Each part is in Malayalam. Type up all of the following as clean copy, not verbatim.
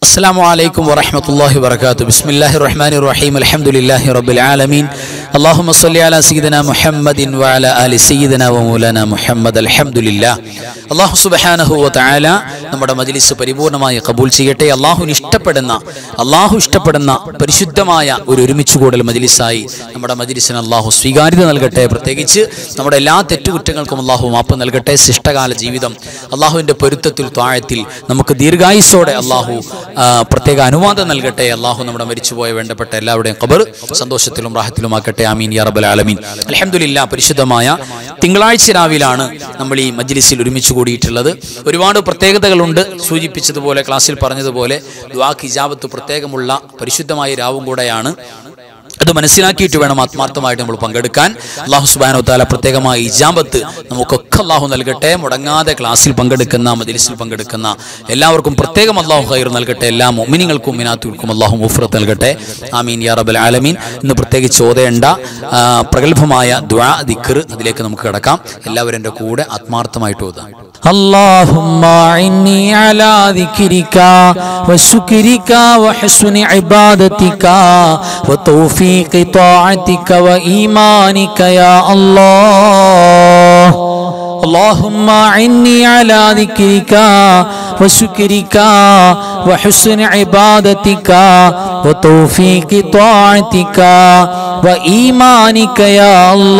السلام عليكم ورحمة الله وبركاته. بسم الله الرحمن الرحيم. الحمد لله رب العالمين. اللهم صل على سيدنا محمد وعلى آل سيدنا ومولانا محمد. الحمد لله. അല്ലാഹു സുബ്ഹാനഹു വ തആല നമ്മുടെ മജ്ലിസ് പരിപൂർണമായി ഖബൂൽ ചെയ്യട്ടെ. അല്ലാഹു ഇഷ്ടപ്പെടുന്ന പരിശുദ്ധമായ ഒരു ഒരുമിച്ച് കൂടൽ മജ്ലിസായി നമ്മുടെ മജ്ലിസിന് അല്ലാഹു സ്വീകാര്യത നൽകട്ടെ. പ്രത്യേകിച്ച് നമ്മുടെ എല്ലാ തെറ്റുകുറ്റങ്ങൾക്കും അല്ലാഹു മാപ്പ് നൽകട്ടെ. ശിഷ്ടകാല ജീവിതം അല്ലാഹുവിൻ്റെ പൊരുത്തത്തിൽ ത്വാഴത്തിൽ നമുക്ക് ദീർഘായുസ്സോടെ അല്ലാഹു പ്രത്യേക അനുവാദം നൽകട്ടെ. അല്ലാഹു നമ്മുടെ മരിച്ചുപോയ വേണ്ടപ്പെട്ട എല്ലാവരുടെയും ഖബർ സന്തോഷത്തിലും റാഹത്തിലുമാക്കട്ടെ. ആമീൻ യാ റബ്ബൽ ആലമീൻ. അൽഹംദുലില്ലാഹ്. പരിശുദ്ധമായ തിങ്കളാഴ്ച രാവിലാണ് നമ്മൾ ഈ മജ്ലിസിൽ ഒരുമിച്ച് കൂടിയിട്ടുള്ളത്. ഒരുപാട് പ്രത്യേകതകളുണ്ട്. സൂചിപ്പിച്ചതുപോലെ, ക്ലാസ്സിൽ പറഞ്ഞതുപോലെ ദുആക്ക് ഇജാബത്ത് പ്രത്യേകമുള്ള പരിശുദ്ധമായ രാവും കൂടെയാണ്. അത് മനസ്സിലാക്കിയിട്ട് വേണം ആത്മാർത്ഥമായിട്ട് നമ്മൾ പങ്കെടുക്കാൻ. അല്ലാഹു സുബ്ഹാനഹു വ തആല പ്രത്യേകമായ ഇജാബത്ത് നമുക്കൊക്കെ അല്ലാഹു നൽകട്ടെ. മുടങ്ങാതെ ക്ലാസ്സിൽ പങ്കെടുക്കുന്ന, മജ്ലിസിൽ പങ്കെടുക്കുന്ന എല്ലാവർക്കും പ്രത്യേകം അല്ലാഹു ഖൈർ നൽകട്ടെ. എല്ലാ മുഅ്മിനീങ്ങൾക്കും മുഅ്മിനാത്തുകൾക്കും അല്ലാഹു മഗ്ഫിറത്ത് നൽകട്ടെ. ആമീൻ യാ റബ്ബൽ ആലമീൻ. ഇന്ന് പ്രത്യേകിച്ച് ഓതേണ്ട പ്രഗൽഭമായ ദുആ, ദിക്ർ, അതിലേക്ക് നമുക്ക് കടക്കാം. എല്ലാവരും എൻ്റെ കൂടെ ആത്മാർത്ഥമായിട്ട് ഓതാം. اللهم أعني على ذكرك وشكرك وحسن عبادتك وتوفيق طاعتك وإيمانك يا الله. اللهم أعني على ذكرك وشكرك وحسن عبادتك وتوفيق طاعتك وإيمانك يا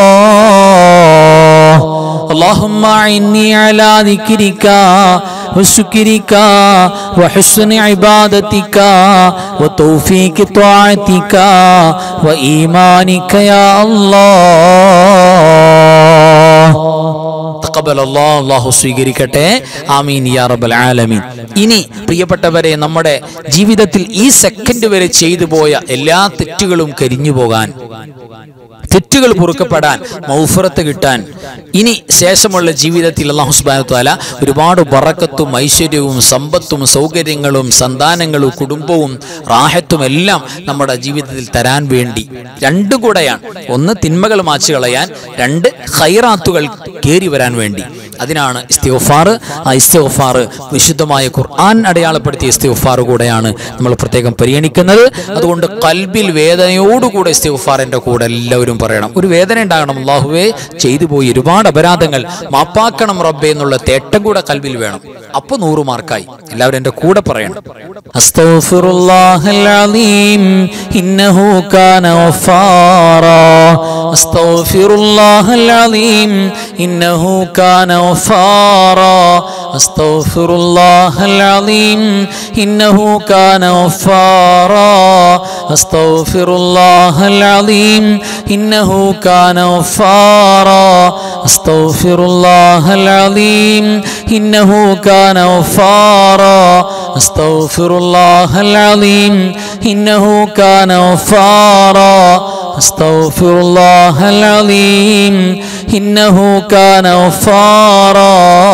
الله. اللهم أعني على ذكرك وشكرك وحسن عبادتك وتوفيق طاعتك وإيمانك يا الله. تقبل الله. അല്ലാഹു സ്വീകരിക്കട്ടെ. ആമീൻ യാ റബ്ബൽ ആലമീൻ. ഇനി പ്രിയപ്പെട്ടവരെ, നമ്മുടെ ജീവിതത്തിൽ ഈ സെക്കൻഡ് വരെ ചെയ്തു പോയ എല്ലാ തെറ്റുകളും കരിഞ്ഞു പോകാൻ, തെറ്റുകൾ പൊറുക്കപ്പെടാൻ, മൗഫറത്ത് കിട്ടാൻ, ഇനി ശേഷമുള്ള ജീവിതത്തിൽ അല്ലാഹു സുബ്ഹാനഹു വ തആല ഒരുപാട് ബറക്കത്തും ഐശ്വര്യവും സമ്പത്തും സൗകര്യങ്ങളും സന്താനങ്ങളും കുടുംബവും റാഹത്തും എല്ലാം നമ്മുടെ ജീവിതത്തിൽ തരാൻ വേണ്ടി രണ്ടും കൂടെയാണ്. ഒന്ന് തിന്മകൾ മാച്ചു കളയാൻ, രണ്ട് ഖൈറാത്തുകൾ കേറി വരാൻ വേണ്ടി. അതിനാണ് ഇസ്തിഗ്ഫാർ. ആ ഇസ്തിഗ്ഫാർ വിശുദ്ധമായ ഖുർആൻ അടയാളപ്പെടുത്തിയ ഇസ്തിഗ്ഫാർ കൂടെയാണ് നമ്മൾ പ്രത്യേകം പരിഗണിക്കുന്നത്. അതുകൊണ്ട് ഖൽബിൽ വേദനയോടുകൂടെ ഇസ്തിഗ്ഫാറിന്റെ കൂടെ എല്ലാവരും പറയണം. ഒരു വേദന ഉണ്ടാകണം. അല്ലാഹുവേ, ചെയ്തു പോയി ഒരുപാട് അപരാധങ്ങൾ, മാപ്പാക്കണം റബ്ബേ എന്നുള്ള തേട്ടം കൂടെ ഖൽബിൽ വേണം. അപ്പോൾ 100 മാർക്കായി. എല്ലാവരും എൻ്റെ കൂടെ പറയണം. അസ്തഗ്ഫിറുല്ലാഹൽ അലീം ഇന്നഹു കാന ഗഫാറാ. അസ്തഗ്ഫിറുല്ലാഹൽ അലീം ഇന്നഹു കാന ഗഫാറാ. അസ്തഗ്ഫിറുല്ലാഹൽ അലീം ഇന്നഹു കാന ഗഫാറാ. അസ്തഗ്ഫിറുല്ലാഹൽ അലീം ഇന്നഹു കാന ഗഫാറാ. അസ്തഗ്ഫിറുല്ലാഹൽ അലീം ഇന്നഹു കാന ഗഫാറാ. അസ്തഗ്ഫിറുല്ലാഹൽ അലീം ഇന്നഹു കാന ഗഫാറാ. അസ്തഗ്ഫിറുല്ലാഹൽ അലീം ഇന്നഹു കാന ഗഫാറാ.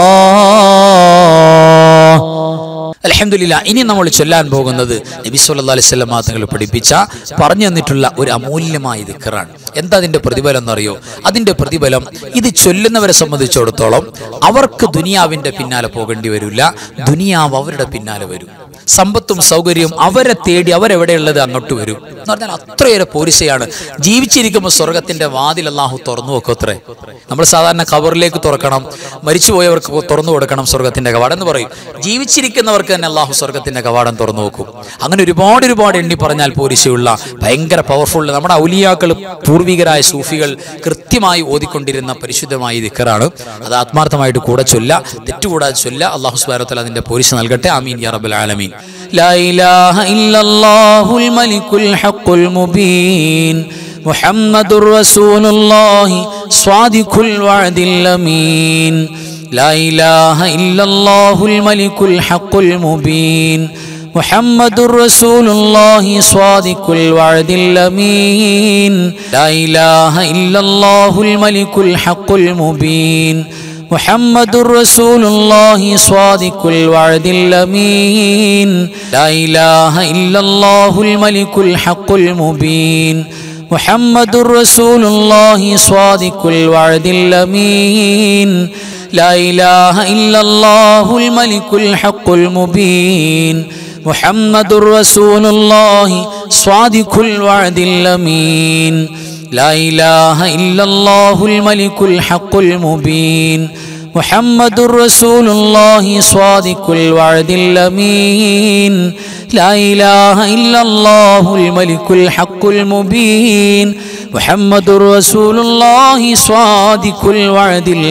അൽഹംദുലില്ലാഹ്. ഇനി നമ്മൾ ചൊല്ലാൻ പോകുന്നത് നബി സല്ലല്ലാഹു അലൈഹി വസല്ലം തങ്ങൾ പഠിപ്പിച്ച, പറഞ്ഞു തന്നിട്ടുള്ള ഒരു അമൂല്യമായ ദിക്റാണ്. എന്താ അതിന്റെ പ്രതിഫലം എന്നറിയോ? അതിന്റെ പ്രതിഫലം, ഇത് ചൊല്ലുന്നവരെ സംബന്ധിച്ചിടത്തോളം അവർക്ക് ദുനിയാവിന്റെ പിന്നാലെ പോകേണ്ടി വരില്ല, ദുനിയാവ് അവരുടെ പിന്നാലെ വരും. സമ്പത്തും സൗകര്യവും അവരെ തേടി, അവരെവിടെയുള്ളത് അങ്ങോട്ട് വരും എന്ന് പറഞ്ഞാൽ അത്രയേറെ പോരിശയാണ്. ജീവിച്ചിരിക്കുമ്പോൾ സ്വർഗത്തിന്റെ വാതിൽ അല്ലാഹു തുറന്നു വെക്കും. അത്രേ. നമ്മൾ സാധാരണ ഖബറിലേക്ക് തുറക്കണം, മരിച്ചുപോയവർക്ക് തുറന്നു കൊടുക്കണം സ്വർഗത്തിന്റെ കവാടം എന്ന് പറയും. ജീവിച്ചിരിക്കുന്നവർക്ക് തന്നെ അല്ലാഹു സ്വർഗത്തിന്റെ കവാടം തുറന്നു വെക്കും. അങ്ങനെ ഒരുപാട് എണ്ണി പറഞ്ഞാൽ പോരിശയുള്ള ഭയങ്കര പവർഫുൾ, നമ്മുടെ ഔലിയാക്കൾ, പൂർവികരായ സൂഫികൾ കൃത്യമായി ഓതിക്കൊണ്ടിരുന്ന പരിശുദ്ധമായ ദിക്റാണ്. അത് ആത്മാർത്ഥമായിട്ട് കൂടെ ചൊല്ല, തെറ്റുകൂടാതെ ചൊല്ല. അല്ലാഹു സുബ്ഹാനഹു വ തആല അതിന്റെ പോരിശ നൽകട്ടെ. ആമീൻ യാ റബ്ബൽ ആലമീൻ. ലാ ഇലാഹ ഇല്ലല്ലാഹുൽ മലിക്കുൽ ഹഖുൽ മുബീൻ മുഹമ്മദുർ റസൂലുള്ളാഹി സ്വാദിഖുൽ വഅദിൽ അമീൻ. ലാ ഇലാഹ ഇല്ലല്ലാഹുൽ മലിക്കുൽ ഹഖുൽ മുബീൻ മുഹമ്മദുർ റസൂലുള്ളാഹി സ്വാദിഖുൽ വഅദിൽ അമീൻ. ലാ ഇലാഹ ഇല്ലല്ലാഹുൽ മലിക്കുൽ ഹഖുൽ മുബീൻ മുഹമ്മദുർ റസൂലുള്ളാഹി സ്വാദിഖുൽ വഅദിൽ അമീൻ. ലാ ഇലാഹ ഇല്ലല്ലാഹുൽ മലിക്കുൽ ഹഖുൽ മുബീൻ മുഹമ്മദുർ റസൂലുള്ളാഹി സ്വാദിഖുൽ വഅദിൽ അമീൻ. لا إله إلا الله الملك الحق المبين മുഹമ്മദുർ റസൂലുള്ളാഹി സ്വാദിഖുൽ വഅദിൽ അമീൻ ലാ ഇലാഹ ഇല്ലല്ലാഹുൽ മലിക്കുൽ ഹഖുൽ മുബീൻ മുഹമ്മദുർ റസൂലുള്ളാഹി സ്വാദിഖുൽ വഅദിൽ അമീൻ ലാ ഇലാഹ ഇല്ലല്ലാഹുൽ മലിക്കുൽ ഹഖുൽ മുബീൻ മുഹമ്മദുർ റസൂലുള്ളാഹി സ്വാദിഖുൽ വഅദിൽ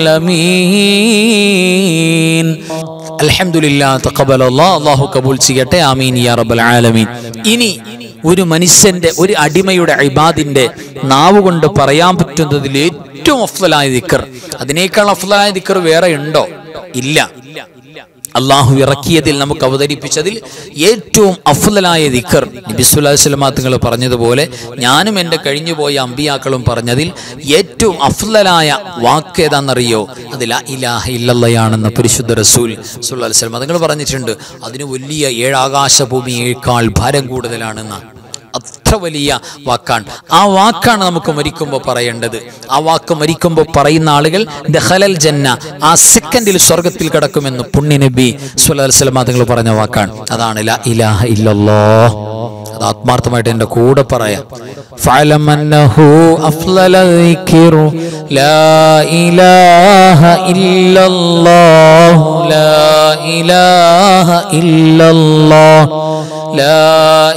അമീൻ. അൽഹംദുലില്ലാഹ് തഖബ്ബലല്ലാഹ്. അല്ലാഹു കബൂൽ ചെയ്യട്ടെ. ആമീൻ യാ റബ്ബൽ ആലമീൻ. ഇനി ഒരു മനുഷ്യന്റെ, ഒരു അടിമയുടെ ഇബാദിന്റെ നാവ് കൊണ്ട് പറയാൻ പറ്റുന്നതിൽ ഏറ്റവും അഫ്ളലായ ദിക്ർ, അതിനേക്കാൾ അഫ്ളലായ ദിക്ർ വേറെ ഉണ്ടോ? ഇല്ല. അള്ളാഹു ഇറക്കിയതിൽ നമുക്ക് അവതരിപ്പിച്ചതിൽ ഏറ്റവും അഫ്ളലായ ദിക്ർ നബി സല്ലല്ലാഹു അലൈഹി വസല്ലം തങ്ങൾ പറഞ്ഞതുപോലെ ഞാനും എൻ്റെ കഴിഞ്ഞുപോയ അമ്പിയാക്കളും പറഞ്ഞതിൽ ഏറ്റവും അഫ്ളലായ വാക്ക് ഏതാണെന്നറിയോ? അത് ലാ ഇലാഹ ഇല്ലല്ലാഹയാണെന്ന് പരിശുദ്ധ റസൂൽ സല്ലല്ലാഹു അലൈഹി വസല്ലം തങ്ങൾ പറഞ്ഞിട്ടുണ്ട്. അതിന് വലിയ 7 ആകാശഭൂമിയേക്കാൾ ഭാരം കൂടുതലാണെന്ന്. അത്ര വലിയ വാക്കാണ്. ആ വാക്കാണ് നമുക്ക് മരിക്കുമ്പോൾ പറയേണ്ടത്. ആ വാക്ക് മരിക്കുമ്പോൾ പറയുന്ന ആളുകൾ ദഖലൽ ജന്ന, ആ സെക്കൻഡിൽ സ്വർഗത്തിൽ കിടക്കുമെന്ന് പുണ്യ നബി സല്ലല്ലാഹു അലൈഹി വസല്ലം തങ്ങൾ പറഞ്ഞ വാക്കാണ്. അതാണ് ലാ ഇലാഹ ഇല്ലല്ലാഹ്. അത് ആത്മാർത്ഥമായിട്ട് എൻ്റെ കൂടെ പറയാം. ഫഅലം അന്നഹു അഫ്ളല ദിക്റു ലാ ഇലാഹ ഇല്ലല്ലാഹ് ലാ ഇലാഹ ഇല്ലല്ലാഹ് لا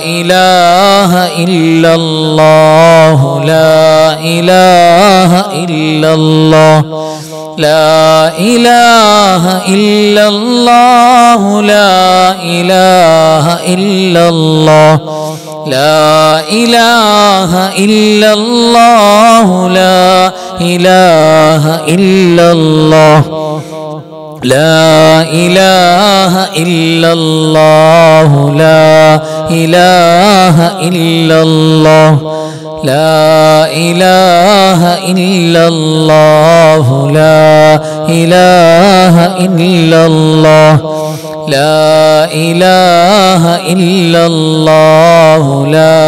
إله إلا الله لا إله إلا الله لا إله إلا الله لا إله إلا الله لا إله إلا الله لا إله إلا الله لا إله إلا الله لا إله إلا الله لا إله إلا الله لا إله إلا الله لا إله إلا الله لا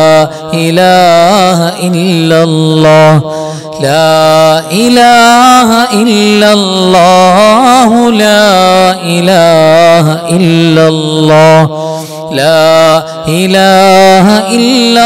إله إلا الله لا إله إلا الله لا إله إلا الله لا إله إلا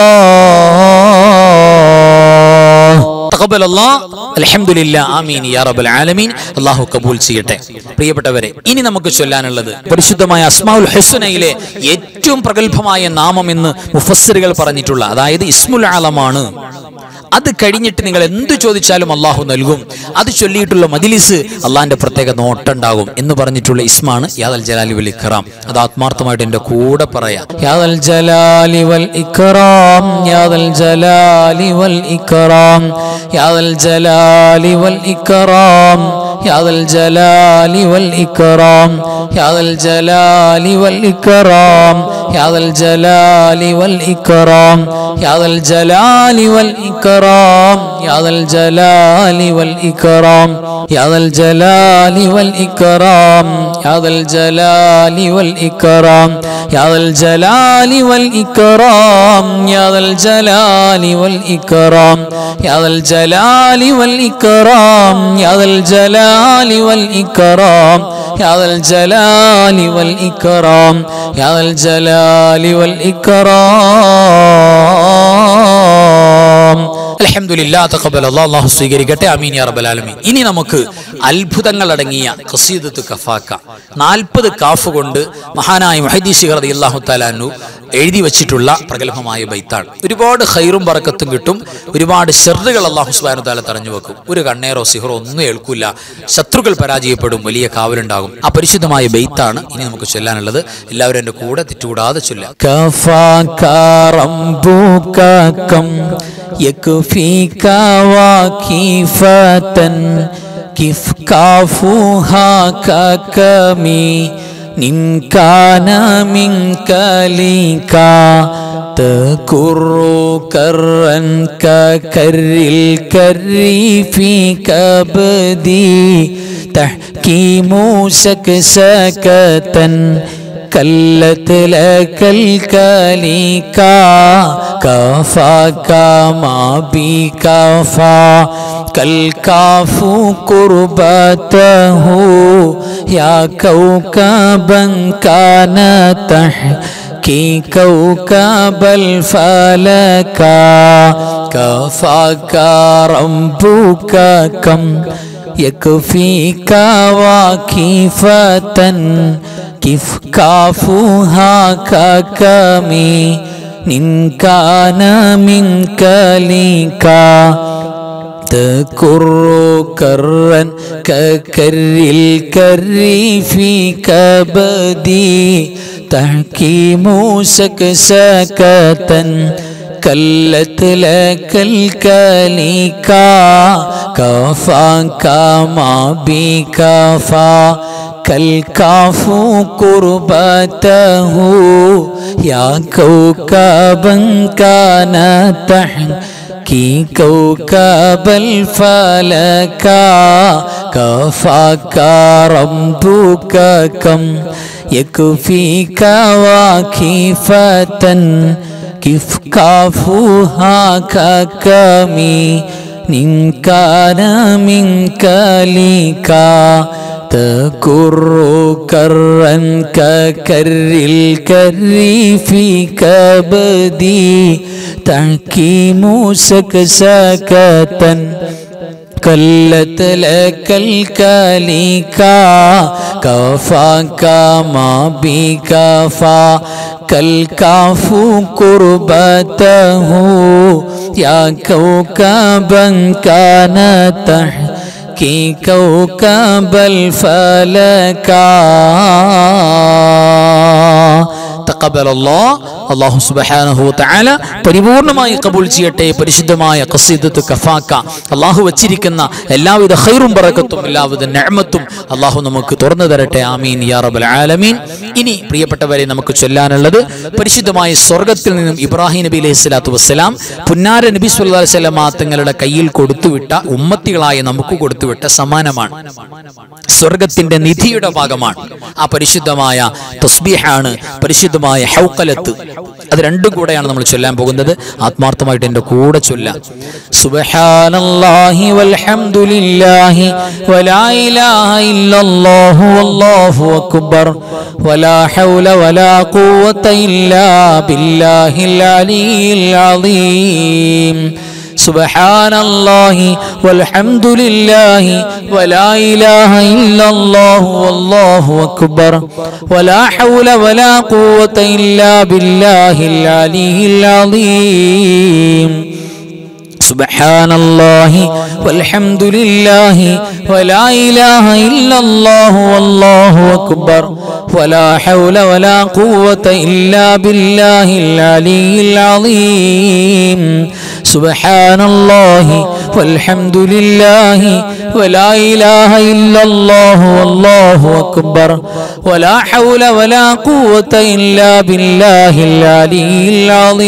الله. تقبل الله. അൽഹംദുലില്ലാ. ആമീൻ യാ റബ്ബൽ ആലമീൻ. അല്ലാഹു കബൂൽ ചെയ്യട്ടെ. പ്രിയപ്പെട്ടവരെ, ഇനി നമുക്ക് ചൊല്ലാനുള്ളത് പരിശുദ്ധമായ അസ്മാഉൽ ഹുസ്നയിലെ ഏറ്റവും പ്രഗൽഭമായ നാമം എന്ന് മുഫസ്സിറുകൾ പറഞ്ഞിട്ടുള്ള, അതായത് ഇസ്മുൽ ആലമാണ്. അത് കഴിഞ്ഞിട്ട് നിങ്ങൾ എന്ത് ചോദിച്ചാലും അള്ളാഹു നൽകും. അത് ചൊല്ലിയിട്ടുള്ള മജ്ലിസ് അള്ളാഹിന്റെ പ്രത്യേക നോട്ടുണ്ടാകും എന്ന് പറഞ്ഞിട്ടുള്ള ഇസ്മാണ് യാദൽ ജലാലി വൽ ഇക്റാം. അത് ആത്മാർത്ഥമായിട്ട് എൻ്റെ കൂടെ പറയാം. യാദൽ ജലാലി വൽ ഇക്റാം യാദൽ ജലാലി വൽ ഇക്റാം യാദൽ ജലാലി വൽ ഇക്റാം യാദൽ ജലാലി വൽ ഇക്റാം യാദൽ ജലാലി വൽ ഇക്റാം യാദൽ ജലാലി വൽ ഇക്റാം യാദൽ ജലാലി വൽ ഇക്റാം യാദൽ ജലാലി വൽ ഇക്റാം യാദൽ ജലാലി വൽ ഇക്റാം യാദൽ ജലാലി വൽ ഇക്റാം യാദൽ ജലാലി വൽ ഇക്റാം യാദൽ ജലാലി വൽ ഇക്റാം യാദൽ ജലാലി വൽ ഇക്റാം യാദൽ ജലാലി വൽ ഇക്റാം യാദൽ ജലാലി വൽ ഇക്റാം യാദൽ ജലാലി വൽ ഇക്റാം. അൽഹംദുലില്ലാഹ് തഖബ്ബലല്ലാഹ്. അല്ലാഹു സ്വീകരിക്കട്ടെ. ആമീൻ യാ റബ്ബൽ ആലമീൻ. ഇനി നമുക്ക് അത്ഭുതങ്ങൾ അടങ്ങിയ ഖസീദത്തു കഫാക്ക 40 കാഫ് കൊണ്ട് മഹാനായ മുഹദ്ദിസ് റളിയല്ലാഹു തആല അൻഹു എഴുതി വെച്ചിട്ടുള്ള പ്രഗൽഭമായ ബൈത്താണ്. ഒരുപാട് ഖൈറും ബറക്കത്തും കിട്ടും. ഒരുപാട് ഷർറുകൾ അല്ലാഹു സുബ്ഹാനഹു വ തആല തടഞ്ഞു വെക്കും. ഒരു കണ്ണേറോ സിഹറോ ഒന്നും ഏൽക്കില്ല. ശത്രുക്കൾ പരാജയപ്പെടും. വലിയ കാവലുണ്ടാകും. ആ പരിശുദ്ധമായ ബൈത്താണ് ഇനി നമുക്ക് ചൊല്ലാനുള്ളത്. എല്ലാവരും എൻ്റെ കൂടെ തെറ്റുകൂടാതെ ചൊല്ലാം. കഫാക റബ്ബുക കം യക്ഫീക വഖീഫതൻ കിഫ് കാഫുഹാ കകമി നിൻ കാന മിൻക ലീകാ തകുറു കറൻ കകരിൽ കരി ഫീ കബദി തഹ്കീമു സകസകതൻ كلت لك الكليكا كفاك ما بكفى كالكاف قربته يا كوكبا كان تحكي كوكب الفلكا كفاك ربك كم يكفيك واكفة كيف كافها ككمي إن كان منك ليكا تكر كرا ككر الكر في كبدي تحكيم سكسكة كلت لك الكليكا كفاك ما بكفى كالكاف قربته يا كوكبا كان تحكي كوكب الفلكا كفاك ربك كم يكفيك واكفة كيف كافها ككمي إن كان منك ليكا تكر كرا ككر الكر في كبدي تحكيم سكسكة كلت لك الكليكا كفاك ما بكفى كالكاف قربته يا كوكبا كان تحكي كوكب الفلكا تقبل الله അല്ലാഹു സുബ്ഹാനഹു വ തആല പരിപൂർണമായി ഖബൂൽ ചെയ്യട്ടെ. പരിശുദ്ധമായ ഖസീദത്തു കഫാക്ക അല്ലാഹു വച്ചിരിക്കുന്ന എല്ലാവിധ ഖൈറും ബറക്കത്തും എല്ലാവിധ നിഅമത്തും അല്ലാഹു നമുക്ക് തുറന്നു തരട്ടെ. ആമീൻ യാ റബ്ബൽ ആലമീൻ. ഇനി പ്രിയപ്പെട്ടവരെ നമുക്ക് ചൊല്ലാനുള്ളത് പരിശുദ്ധമായ സ്വർഗ്ഗത്തിൽ നിന്നും ഇബ്രാഹിം നബി അലൈഹി സ്വലാത്തു വസ്സലാം പുന്നാര നബി സല്ലല്ലാഹു അലൈഹി വസല്ലം തങ്ങളുടെ കയ്യിൽ കൊടുത്തുവിട്ട ഉമ്മത്തികളായ നമുക്ക് കൊടുത്തുവിട്ട സമ്മാനമാണ്. സ്വർഗ്ഗത്തിന്റെ നിധിയുടെ ഭാഗമാണ്. ആ പരിശുദ്ധമായ തസ്ബീഹാണ് പരിശുദ്ധമായ ഹൗഖലത്ത്. അത് രണ്ടും കൂടെയാണ് നമ്മൾ ചൊല്ലാൻ പോകുന്നത്. ആത്മാർത്ഥമായിട്ട് എൻ്റെ കൂടെ ചൊല്ലാം. സുബ്ഹാനല്ലാഹി വൽഹംദുലില്ലാഹി വലാ ഇലാഹ ഇല്ലല്ലാഹു വല്ലാഹു അക്ബർ വലാ ഹൗല വലാ ഖുവത ഇല്ലാ ബില്ലാഹിൽ അലിയിൽ അളീം. സുബ്ഹാനല്ലാഹി വൽഹംദുലില്ലാഹി വലാ ഇലാഹ ഇല്ലല്ലാഹു വല്ലാഹു അക്ബർ വലാ ഹൗല വലാ ഖുവത ഇല്ലാ ബില്ലാഹിൽ അലിയിൽ അളീം. സുബ്ഹാനല്ലാഹി വൽഹംദുലില്ലാഹി വലാ ഇലാഹ ഇല്ലല്ലാഹു വല്ലാഹു അക്ബർ വലാ ഹൗല വലാ ഖുവത ഇല്ലാ ബില്ലാഹിൽ അലിയിൽ അളീം. സുബ്ഹാനല്ലാഹി വൽഹംദുലില്ലാഹി വലാ ഇലാഹ ഇല്ലല്ലാഹു വല്ലാഹു അക്ബർ വലാ ഹൗല വലാ ഖുവത ഇല്ലാ ബില്ലാഹിൽ അലിയിൽ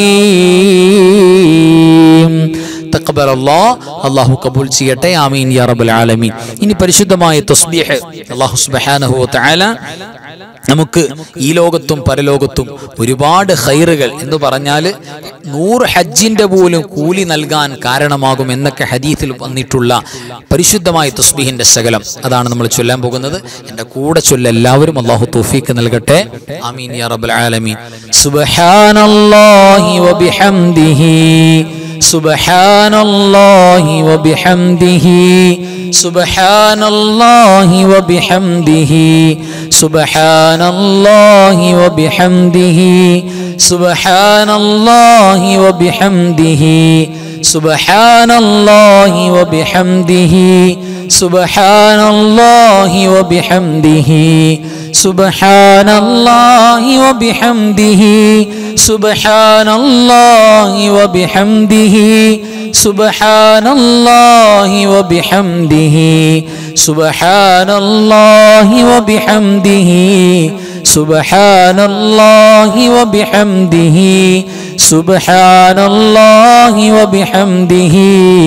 അളീം. തഖബ്ബൽ അല്ലാഹ്. അല്ലാഹു കബൂൽ ചെയ്യട്ടെ. ആമീൻ യാ റബ്ബൽ ആലമീൻ. ഇനി പരിശുദ്ധമായ തസ്ബീഹ് അല്ലാഹു സുബ്ഹാനഹു വ തആല നമുക്ക് ഈ ലോകത്തും പരലോകത്തും ഒരുപാട് ഖൈറുകൾ എന്ന് പറഞ്ഞാൽ 100 ഹജ്ജിന്റെ പോലും കൂലി നൽകാൻ കാരണമാകും എന്നൊക്കെ ഹദീസിൽ വന്നിട്ടുള്ള പരിശുദ്ധമായ തസ്ബീഹിന്റെ ശകലം അതാണ് നമ്മൾ ചൊല്ലാൻ പോകുന്നത്. എൻ്റെ കൂടെ ചൊല്ല എല്ലാവരും. അല്ലാഹു തൗഫീഖ് നൽകട്ടെ. ആമീൻ യാ റബ്ബൽ ആലമീൻ. സുബ്ഹാനല്ലാഹി വബിഹംദിഹി സുബ്ഹാനല്ലാഹി വബിഹംദിഹി സുബ്ഹാനല്ലാഹി വബിഹംദിഹി സുബ്ഹാനല്ലാഹി വബിഹംദിഹി സുബ്ഹാനല്ലാഹി വബിഹംദിഹി സുബ്ഹാനല്ലാഹി വബിഹംദിഹി സുബ്ഹാനല്ലാഹി വബിഹംദിഹി സുബ്ഹാനല്ലാഹി വബിഹംദിഹി സുബ്ഹാനല്ലാഹി വബിഹംദിഹി സുബ്ഹാനല്ലാഹി വബിഹംദിഹി സുബ്ഹാനല്ലാഹി വബിഹംദിഹി സുബ്ഹാനല്ലാഹി വബിഹംദിഹി സുബ്ഹാനല്ലാഹി വബിഹംദിഹി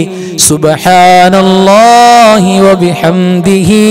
സുബ്ഹാനല്ലാഹി വബിഹംദിഹി.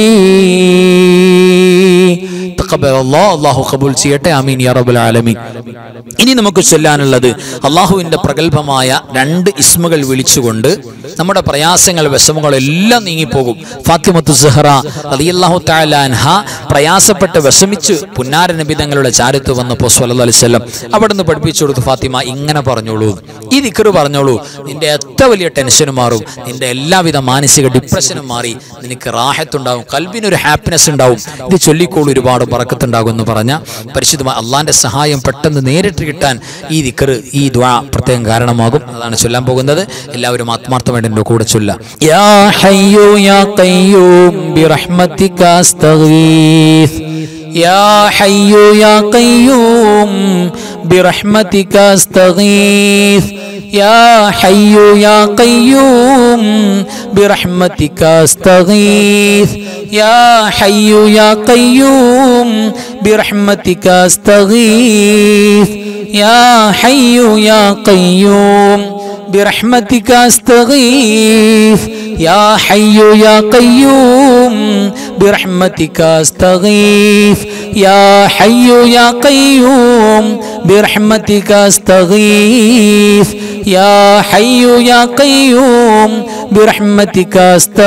അല്ലാഹു ഖബൂൽ ചെയ്യട്ടെ. ആമീൻ യാ റബ്ബൽ ആലമീൻ. ഇനി നമുക്ക് ചൊല്ലാനുള്ളത് അള്ളാഹുവിന്റെ പ്രഗൽഭമായ 2 ഇസ്മുകൾ വിളിച്ചുകൊണ്ട് നമ്മുടെ പ്രയാസങ്ങൾ വിഷമങ്ങൾ എല്ലാം നീങ്ങിപ്പോകും. ഫാത്തിമത്തു സുഹറ റളിയല്ലാഹു തആല അൻഹ പ്രയാസപ്പെട്ട് വിഷമിച്ച് പുന്നാര നബി തങ്ങളുടെ ചാരത്ത് വന്നപ്പോൾ സ്വല്ലല്ലാഹു അലൈഹി വസല്ലം അവിടുന്ന് പഠിപ്പിച്ചു കൊടുത്തു, ഫാത്തിമ ഇങ്ങനെ പറഞ്ഞോളൂ, ഈ ദിക്ർ പറഞ്ഞോളൂ, നിന്റെ എത്ര വലിയ ടെൻഷനും മാറും, നിന്റെ എല്ലാവിധ മാനസിക ഡിപ്രഷനും മാറി, നിനക്ക് റാഹത്തുണ്ടാവും, കൽബിനൊരു ഹാപ്പിനെസ് ഉണ്ടാവും, ഇത് ചൊല്ലിക്കോളൂ, ഒരുപാട് ബറക്കത്തുണ്ടാകും എന്ന് പറഞ്ഞ പരിശുദ്ധമായ അള്ളാന്റെ സഹായം പെട്ടെന്ന് നേരിട്ട് കിട്ടാൻ ഈ ദിക്ർ, ഈ ദുആ പ്രത്യേകം കാരണമാകും. അതാണ് ചൊല്ലാൻ പോകുന്നത്. എല്ലാവരും ആത്മാർത്ഥമായിട്ട് എൻ്റെ കൂടെ ചൊല്ലാം. യാ ഹയ്യു യാ ഖയ്യൂം ബിറഹ്മതിക അസ്തഗീസ് യാ ഹയ്യു യാ ഖയ്യൂം ബിറഹ്മതിക അസ്തഗീസ് യാ ഹയ്യു യാ ഖയ്യൂം ബിറഹ്മതിക അസ്തഗീസ് യാ ഹയ്യു യാ ഖയ്യൂം ബിറഹ്മതിക അസ്തഗീസ് യാ ഹയ്യു യാ ഖയ്യൂം ബിറഹ്മതിക അസ്തഗീസ് യാ ഹയ്യു യാ ഖയ്യൂം ബിറഹ്മതിക അസ്തഗീസ് യാ ഹയ്യു യാ ഖയ്യൂം ബിറഹ്മതിക അസ്തഗീസ് യാ ഹയ്യു യാ ഖയ്യൂം ബിറഹ്മതിക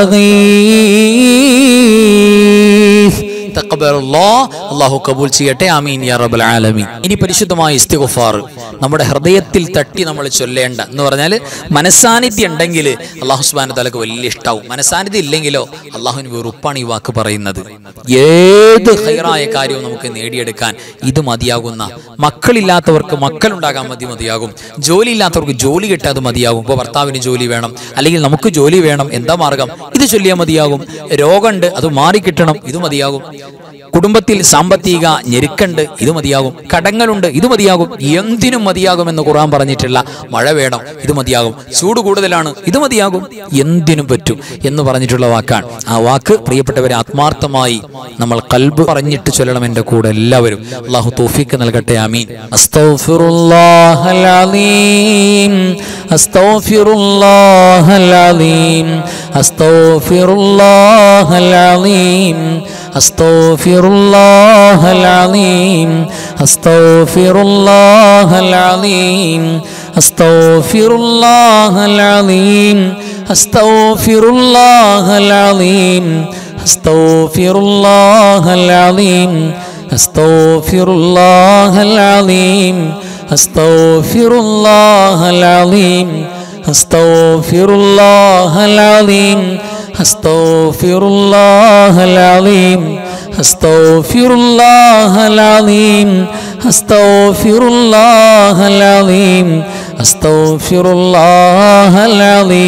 അസ്തഗീസ്. അല്ലാഹു കബൂൽ ചെയ്യട്ടെ. ആമീൻ യാ റബ്ബൽ ആലമീൻ. ഇനി പരിശുദ്ധമായ ഇസ്തിഗ്ഫാർ നമ്മുടെ ഹൃദയത്തിൽ തട്ടി നമ്മൾ ചൊല്ലേണ്ട എന്ന് പറഞ്ഞാൽ മനസാന്നിധ്യം ഉണ്ടെങ്കിൽ അല്ലാഹു സുബ്ഹാനഹു വ തആലക്ക് വലിയ ഇഷ്ടാവും. മനസാന്നിധ്യം ഇല്ലെങ്കിലോ അല്ലാഹുവിന് വെറുപ്പാണ് ഈ വാക്ക് പറയുന്നത്. ഏത് ഖൈറായ കാര്യവും നമുക്ക് നേടിയെടുക്കാൻ ഇത് മതിയാകുന്ന, മക്കളില്ലാത്തവർക്ക് മക്കളുണ്ടാകാൻ മതിയാകും, ജോലി ഇല്ലാത്തവർക്ക് ജോലി കിട്ടാതെ മതിയാകും. ഇപ്പോൾ ഭർത്താവിന് ജോലി വേണം, അല്ലെങ്കിൽ നമുക്ക് ജോലി വേണം, എന്താ മാർഗം? ഇത് ചൊല്ലിയാൽ മതിയാകും. രോഗമുണ്ട്, അത് മാറിക്കിട്ടണം, ഇത് മതിയാകും. കുടുംബത്തിൽ സാമ്പത്തിക ഞെരുക്കുണ്ട്, ഇത് മതിയാകും. കടങ്ങളുണ്ട്, ഇത് മതിയാകും. എന്തിനും മതിയാകുമെന്ന് ഖുർആൻ പറഞ്ഞിട്ടുള്ള മഴ വേണം, ഇത് മതിയാകും. ചൂട് കൂടുതലാണ്, ഇത് മതിയാകും. എന്തിനും പറ്റും എന്ന് പറഞ്ഞിട്ടുള്ള വാക്കാണ്. ആ വാക്ക് പ്രിയപ്പെട്ടവരെ ആത്മാർത്ഥമായി നമ്മൾ ഖൽബ് പറഞ്ഞിട്ട് ചൊല്ലണം. എൻ്റെ കൂടെ എല്ലാവരും അല്ലാഹു തൗഫീഖ് നൽകട്ടെ. ആമീൻ. അസ്തഗ്ഫിറുല്ലാഹൽ അലീം അസ്തഗ്ഫിറുല്ലാഹൽ അലീം അസ്തഗ്ഫിറുല്ലാഹൽ അലീം അസ്തഗ്ഫിറുല്ലാഹൽ അലീം അസ്തഗ്ഫിറുല്ലാഹൽ അലീം അസ്തഗ്ഫിറുല്ലാഹൽ അലീം അസ്തഗ്ഫിറുല്ലാഹൽ അലീം അസ്തഗ്ഫിറുല്ലാഹൽ അലീം അസ്തഗ്ഫിറുല്ലാഹൽ അലീം അസ്തഗ്ഫിറുല്ലാഹൽ അലീം അസ്തഗ്ഫിറുല്ലാഹൽ അലീം അസ്തഗ്ഫിറുല്ലാഹൽ അലീം അസ്തഗ്ഫിറുല്ലാഹൽ അലീം അസ്തഗ്ഫിറുല്ലാഹൽ അലീം അസ്തഗ്ഫിറുല്ലാഹൽ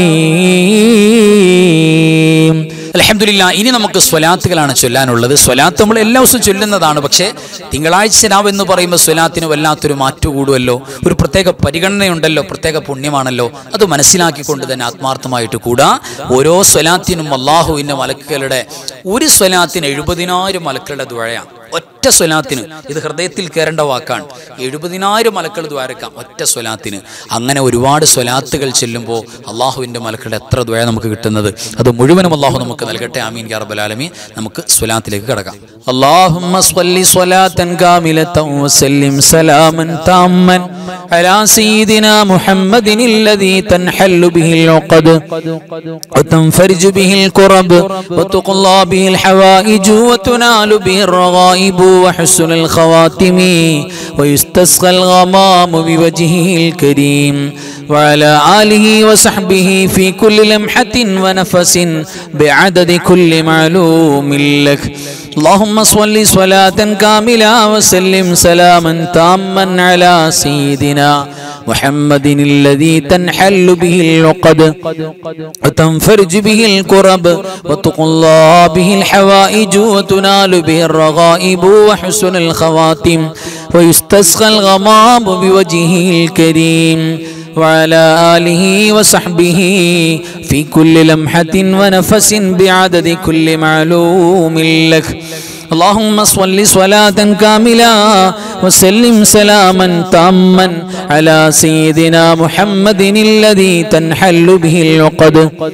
അലീം. അൽഹംദുലില്ലാഹ്. ഇനി നമുക്ക് സ്വലാത്തുകളാണ് ചൊല്ലാനുള്ളത്. സ്വലാത്ത് നമ്മൾ എല്ലാ ദിവസവും ചൊല്ലുന്നതാണ്. പക്ഷേ തിങ്കളാഴ്ച രാവ് എന്ന് പറയുമ്പോൾ സ്വലാത്തിന് വല്ലാത്തൊരു മാറ്റം കൂടുമല്ലോ, ഒരു പ്രത്യേക പരിഗണനയുണ്ടല്ലോ, പ്രത്യേക പുണ്യമാണല്ലോ. അത് മനസ്സിലാക്കിക്കൊണ്ട് തന്നെ ആത്മാർത്ഥമായിട്ട് കൂടാ. ഓരോ സ്വലാത്തിനും അല്ലാഹുവിൻ്റെ മലക്കുകളുടെ, ഒരു സ്വലാത്തിന് 70,000 മലക്കുകളുടെ ദുആയാണ്. ഒറ്റ സ്വലാത്തിന്, ഇത് ഹൃദയത്തിൽ കയറേണ്ട വാക്കാണ്. 70,000 മലക്കൾ ദ്വാരക്കാം ഒറ്റ സ്വലാത്തിന്. അങ്ങനെ ഒരുപാട് സ്വലാത്തുകൾ ചെല്ലുമ്പോൾ അള്ളാഹുവിൻ്റെ മലക്കളുടെ എത്ര ദ്വാര നമുക്ക് കിട്ടുന്നത്, അത് മുഴുവനും അള്ളാഹു നമുക്ക് നൽകട്ടെ. ആമീൻ യാ റബ്ബൽ ആലമീൻ. നമുക്ക് സ്വലാത്തിലേക്ക് കടക്കാം. അല്ലാഹുമ്മ സ്വല്ലി സ്വലാത്തൻ കാമിലതൻ വസല്ലിം സലാമൻ താമ്മൻ അലാ സയ്യിദിനാ മുഹമ്മദിൻ الذي تنحل به العقد وتنفرج به الكرب وتقضى به الحوائج وتنال به الرغائب وحسن الخواتم ويستسقى الغمام بوجهه الكريم وعلى آله وصحبه في كل لمحة ونفس بعدد كل معلوم لك. اللهم صل صلاة كاملة وسلم سلاما تاما على سيدنا محمد الذي تنحل به العقد وتنفرج به الكرب وتقضى به الحوائج وتنال به الرغائب وحسن الخواتم ويستسقى الغمام بوجهه الكريم وعلى آله وصحبه في كل لمحة ونفس بعدد كل معلوم لك. اللهم صل صلاة كاملة وسلم سلاما تاما على سيدنا محمد الذي تنحل به العقد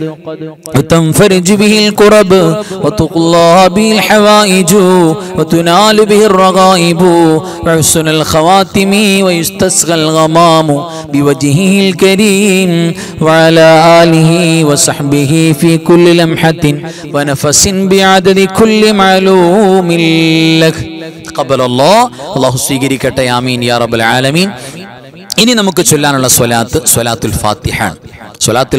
وتنفرج به الكرب وتقضى به الحوائج وتنال به الرغائب وحسن الخواتم ويستسقى الغمام بوجهه الكريم وعلى آله وصحبه في كل لمحة ونفس بعدد كل معلوم لك تقبل الله الله സ്വീകരിക്കട്ടെ ആമീൻ യാ റബ്ബൽ ആലമീൻ. ഇനി നമുക്ക് ചൊല്ലാനുള്ള സ്വലാത്തുൽ ഫാത്തിഹ. സ്വലാത്തുൽ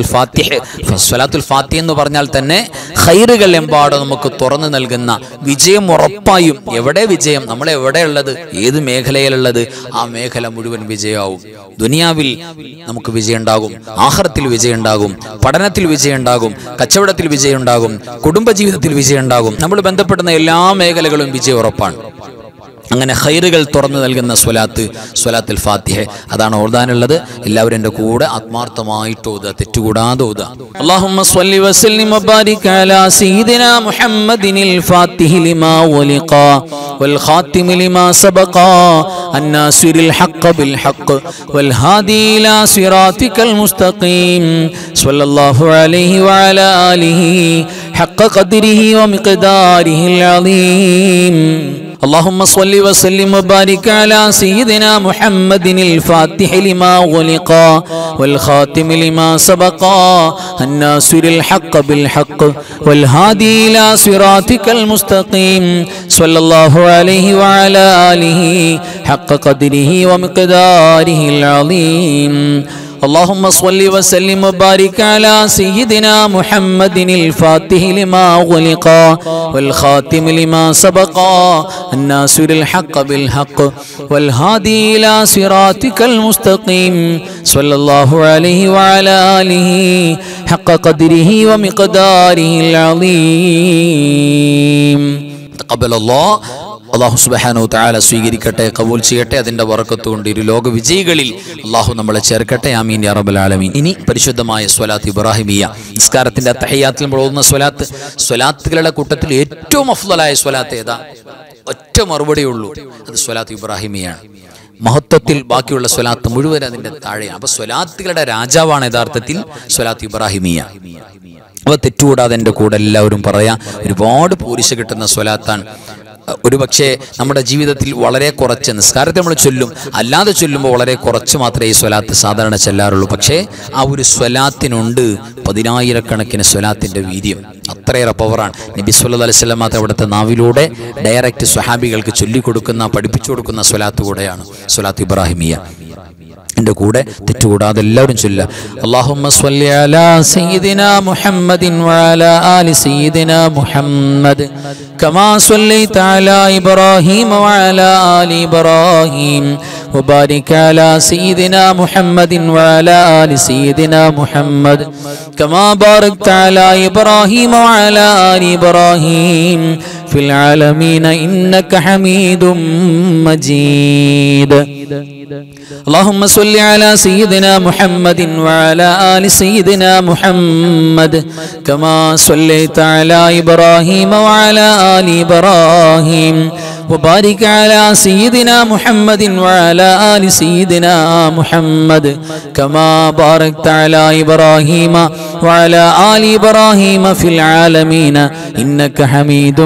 ഫാത്തിഹ എന്ന് പറഞ്ഞാൽ തന്നെ ഖൈറുകൾ എമ്പാടും നമുക്ക് തുറന്നു നൽകുന്ന വിജയം ഉറപ്പായും. എവിടെ വിജയം? നമ്മൾ എവിടെയുള്ളത്, ഏത് മേഖലയിലുള്ളത്, ആ മേഖല മുഴുവൻ വിജയമാവും. ദുനിയാവിൽ നമുക്ക് വിജയം ഉണ്ടാകും, ആഖിറത്തിൽ വിജയം ഉണ്ടാകും, പഠനത്തിൽ വിജയം ഉണ്ടാകും, കച്ചവടത്തിൽ വിജയം ഉണ്ടാകും, കുടുംബജീവിതത്തിൽ വിജയം ഉണ്ടാകും. നമ്മൾ ബന്ധപ്പെടുന്ന എല്ലാ മേഖലകളും വിജയം ഉറപ്പാണ്. അങ്ങനെ ഖൈറുകൾ തുറന്നു നൽകുന്ന സ്വലാത്തുൽ ഫാത്തിഹ അതാണ് ഓതാനുള്ളത്. എല്ലാവരും എൻ്റെ കൂടെ ആത്മാർത്ഥമായിട്ട് ഓതുക, തെറ്റുകൂടാതെ ഓതുക. അല്ലാഹുമ്മ സ്വല്ലി വസല്ലിം വബാരിക് അലാ സയ്യിദിനാ മുഹമ്മദിനിൽ ഫാത്തിഹി ലിമാ ഉലിഖ വൽ ഖാതിമി ലിമാ സബഖ അന്നാസിറിൽ ഹഖ് ബിൽ ഹഖ് വൽ ഹാദി ഇലാ സിറാതികൽ മുസ്തഖീം സ്വല്ലല്ലാഹു അലൈഹി വഅലാ ആലിഹി ഹഖ് ഖദ്രിഹി വമിഖ്ദാരിഹിൽ അളീം. اللهم صل وسلم وبارك على سيدنا محمد الفاتح لما غلق والخاتم لما سبق الناصر الحق بالحق والهادي إلى صراطك المستقيم صلى الله عليه وعلى آله حق قدره ومقداره العظيم. اللهم صل وسلم وبارك على سيدنا محمد الفاتح لما غلق والخاتم لما سبق الناصر الحق بالحق والهادي إلى صراطك المستقيم صلى الله عليه وعلى آله حق قدره ومقداره العظيم. تقبل الله. അല്ലാഹു സുബ്ഹാനഹു വ തആല സ്വീകരിക്കട്ടെ, കബൂൽ ചെയ്യട്ടെ. അതിന്റെ ബറക്കത്ത് കൊണ്ട് ഇരു ലോക വിജയികളിൽ അല്ലാഹു നമ്മളെ ചേർക്കട്ടെ. ആമീൻ യാ റബ്ബൽ ആലമീൻ. ഇനി പരിശുദ്ധമായ സ്വലാത്ത് ഇബ്രാഹിമിയ, നിസ്കാരത്തിന്റെ തഹയ്യാത്തിൽ നമ്മൾ ഓതുന്ന സ്വലാത്തുകളുടെ കൂട്ടത്തിൽ ഏറ്റവും അഫ്ളലായ സ്വലാത്ത് ഏതാ? ഒറ്റ മറുപടിയേ ഉള്ളൂ, അത് സ്വലാത്ത് ഇബ്രാഹിമിയാണ്. മഹത്വത്തിൽ ബാക്കിയുള്ള സ്വലാത്ത് മുഴുവൻ അതിന്റെ താഴെയാണ്. അപ്പൊ സ്വലാത്തുകളുടെ രാജാവാണ് യഥാർത്ഥത്തിൽ സ്വലാത്ത് ഇബ്രാഹിമിയ. അവ തെറ്റുകൂടാതെ എൻ്റെ കൂടെ എല്ലാവരും പറയാം. ഒരുപാട് പോരിശ കിട്ടുന്ന സ്വലാത്താണ്. ഒരുപക്ഷെ നമ്മുടെ ജീവിതത്തിൽ വളരെ കുറച്ച്, നിസ്കാരത്തെ നമ്മൾ ചൊല്ലും, അല്ലാതെ ചൊല്ലുമ്പോൾ വളരെ കുറച്ച് മാത്രമേ ഈ സ്വലാത്ത് സാധാരണ ചെല്ലാറുള്ളൂ. പക്ഷേ ആ ഒരു സ്വലാത്തിനുണ്ട് 10,000-കണക്കിന് സ്വലാത്തിൻ്റെ വീര്യം. അത്രയേറെ പവറാണ്. നബി സല്ലല്ലാഹു അലൈഹി വസല്ലം മാത്രം അവിടുത്തെ നാവിലൂടെ ഡയറക്റ്റ് സ്വഹാബികൾക്ക് ചൊല്ലിക്കൊടുക്കുന്ന, പഠിപ്പിച്ചു കൊടുക്കുന്ന സ്വലാത്ത് കൂടെയാണ് സ്വലാത്ത് ഇബ്രാഹിമിയ. എൻ്റെ കൂടെ തെറ്റുകൂടാതെ എല്ലാവരും ചൊല്ലുക. അല്ലാഹുമ്മ സ്വല്ലി അലാ സയ്യിദിനാ മുഹമ്മദിൻ വഅലാ ആലി സയ്യിദിനാ മുഹമ്മദ് കമാ സ്വല്ലൈത അലാ ഇബ്രാഹീം വഅലാ ആലി ഇബ്രാഹീം വബാരിക് അലാ സയ്യിദിനാ മുഹമ്മദിൻ വഅലാ ആലി സയ്യിദിനാ മുഹമ്മദ് കമാ ബാരക്ത അലാ ഇബ്രാഹീം വഅലാ ആലി ഇബ്രാഹീം ഫിൽ ആലമീന ഇന്നക ഹമീദും മജീദ്. اللهم صل على سيدنا محمد وعلى آل سيدنا محمد كما صليت على إبراهيم وعلى آل إبراهيم وبارك على سيدنا محمد وعلى آل سيدنا محمد كما باركت على إبراهيم وعلى آل إبراهيم في العالمين إنك حميد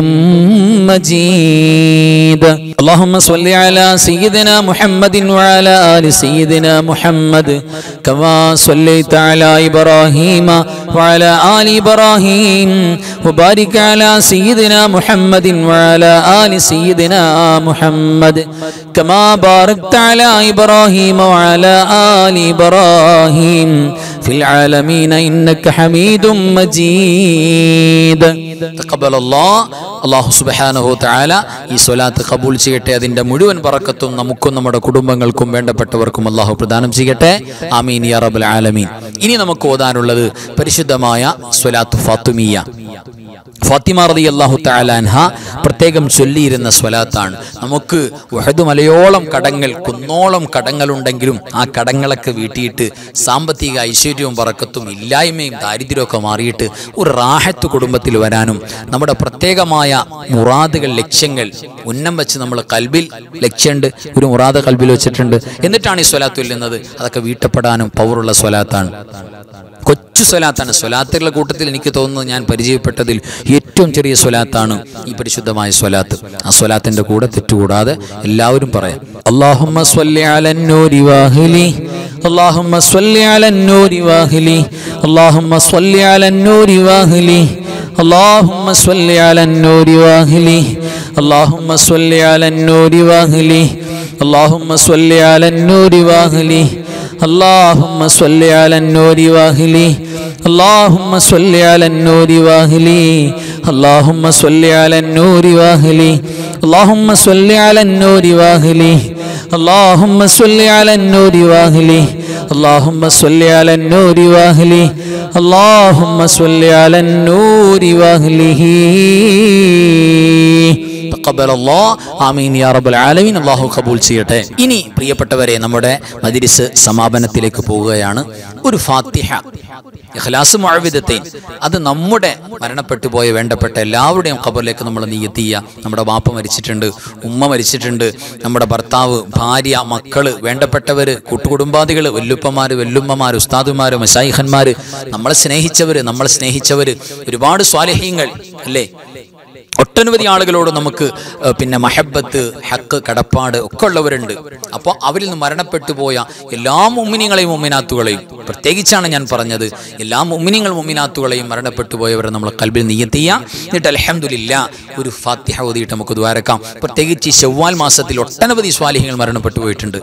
مجيد. اللهم صل على سيدنا محمد وعلى آل سيدنا محمد كما صليت على إبراهيم وعلى آل إبراهيم وبارك على سيدنا محمد وعلى آل سيدنا محمد كما باركت على إبراهيم وعلى آل إبراهيم في العالمين إنك حميد مجيد. تقبل الله. അല്ലാഹു സുബ്ഹാനഹു വ തആല ഈ സ്വലാത്ത് ഖബൂൽ ചെയ്യട്ടെ. അതിന്റെ മുഴുവൻ ബറക്കത്തും നമുക്കും നമ്മുടെ കുടുംബങ്ങൾക്കും വേണ്ടപ്പെട്ടവർക്കും അല്ലാഹു പ്രദാനം ചെയ്യട്ടെ. ആമീൻ യാ റബ്ബൽ ആലമീൻ. ഇനി നമുക്ക് ഓതാനുള്ളത് പരിശുദ്ധമായ സ്വലാത്ത് ഫാത്തിമിയ. ഫാത്തിമ റളിയല്ലാഹു തആല അൻഹ പ്രത്യേകം ചൊല്ലിയിരുന്ന സ്വലാത്താണ്. നമുക്ക് ഉഹദ് മലയോളം കടങ്ങൾ, കുന്നോളം കടങ്ങളുണ്ടെങ്കിലും ആ കടങ്ങളൊക്കെ വീട്ടിയിട്ട് സാമ്പത്തിക ഐശ്വര്യവും ബറക്കത്തും ഇല്ലായ്മയും ദാരിദ്ര്യമൊക്കെ മാറിയിട്ട് ഒരു റാഹത്ത് കുടുംബത്തിൽ വരാനും നമ്മുടെ പ്രത്യേകമായ മുറാദുകൾ, ലക്ഷ്യങ്ങൾ ഉന്നം വെച്ച് നമ്മൾ കൽബിൽ ലക്ഷ്യമുണ്ട്, ഒരു മുറാദ് കൽബിൽ വെച്ചിട്ടുണ്ട്, എന്നിട്ടാണ് ഈ സ്വലാത്ത് ചൊല്ലുന്നത്. അതൊക്കെ വീട്ടപ്പെടാനും പവറുള്ള സ്വലാത്താണ്. കൊച്ചു സ്വലാത്താണ്. സ്വലാത്തുകളുടെ കൂട്ടത്തിൽ എനിക്ക് തോന്നുന്നത് ഞാൻ പരിചയപ്പെട്ടതിൽ ഏറ്റവും ചെറിയ സ്വലാത്താണ് ഈ പരിശുദ്ധമായ സ്വലാത്ത്. ആ സ്വലാത്തിന്റെ കൂടെ തെറ്റുകൂടാതെ എല്ലാവരും പറയാം. അല്ലാഹുമ്മ സ്വല്ലി അലൻ നൂരി വാഹിലി, അല്ലാഹുമ്മ സ്വല്ലി അലൻ നൂരി വാഹിലി, അല്ലാഹുമ്മ സ്വല്ലി അലൻ നൂരി വാഹിലി, അല്ലാഹുമ്മ സ്വല്ലി അലൻ നൂരി വാഹിലി, അല്ലാഹുമ്മ സ്വല്ലി അലൻ നൂരി വാഹിലി, അല്ലാഹുമ്മ സ്വല്ലി അലൻ നൂരി വാഹിലി, اللهم صل على النور واهلي، اللهم صل على النور واهلي، اللهم صل على النور واهلي، اللهم صل على النور واهلي، اللهم صل على النور واهلي، اللهم صل على النور واهلي، اللهم صل على النور واهله. ആമീൻ യാ റബ്ബൽ ആലമീൻ. അല്ലാഹു ഖബൂൽ ചെയ്യട്ടെ. ഇനി പ്രിയപ്പെട്ടവരെ, നമ്മുടെ മജ്‌ലിസ് സമാപനത്തിലേക്ക് പോവുകയാണ്. ഒരു ഫാത്തിഹ, ഇഖ്ലാസ് മുഅവ്വിദത്തൈൻ, അത് നമ്മുടെ മരണപ്പെട്ടു പോയ വേണ്ടപ്പെട്ട എല്ലാവരുടെയും ഖബറിലേക്ക് നമ്മൾ നിയ്യത്ത് ചെയ്യുക. നമ്മുടെ ബാപ്പ മരിച്ചിട്ടുണ്ട്, ഉമ്മ മരിച്ചിട്ടുണ്ട്, നമ്മുടെ ഭർത്താവ്, ഭാര്യ, മക്കള്, വേണ്ടപ്പെട്ടവര്, കൂട്ടുകുടുംബാദികൾ, വല്ലുപ്പമാര്, വല്ലുമ്മമാര്, ഉസ്താദുമാര്, മശായിഖന്മാര്, നമ്മളെ സ്നേഹിച്ചവര്, ഒരുപാട് സ്വാലിഹീങ്ങൾ അല്ലേ, ഒട്ടനവധി ആളുകളോട് നമുക്ക് മഹബത്ത്, ഹക്ക്, കടപ്പാട് ഒക്കെ ഉള്ളവരുണ്ട്. അപ്പോൾ അവരിൽ നിന്ന് മരണപ്പെട്ടു പോയ എല്ലാ മുഅ്മിനീങ്ങളെയും മുഅ്മിനാത്തുകളെയും, പ്രത്യേകിച്ചാണ് ഞാൻ പറഞ്ഞത്, എല്ലാ മുഅ്മിനീങ്ങളും മരണപ്പെട്ടു പോയവരെ നമ്മൾ ഖൽബിൽ നിയ്യത്ത് ചെയ്യാം. എന്നിട്ട് അൽഹംദുലില്ലാ ഒരു ഫാത്തിഹ ഓതിയിട്ട് നമുക്ക് ദുആരക്കാം. പ്രത്യേകിച്ച് ശവ്വാൽ മാസത്തിൽ ഒട്ടനവധി സ്വാലിഹീങ്ങൾ മരണപ്പെട്ടു പോയിട്ടുണ്ട്.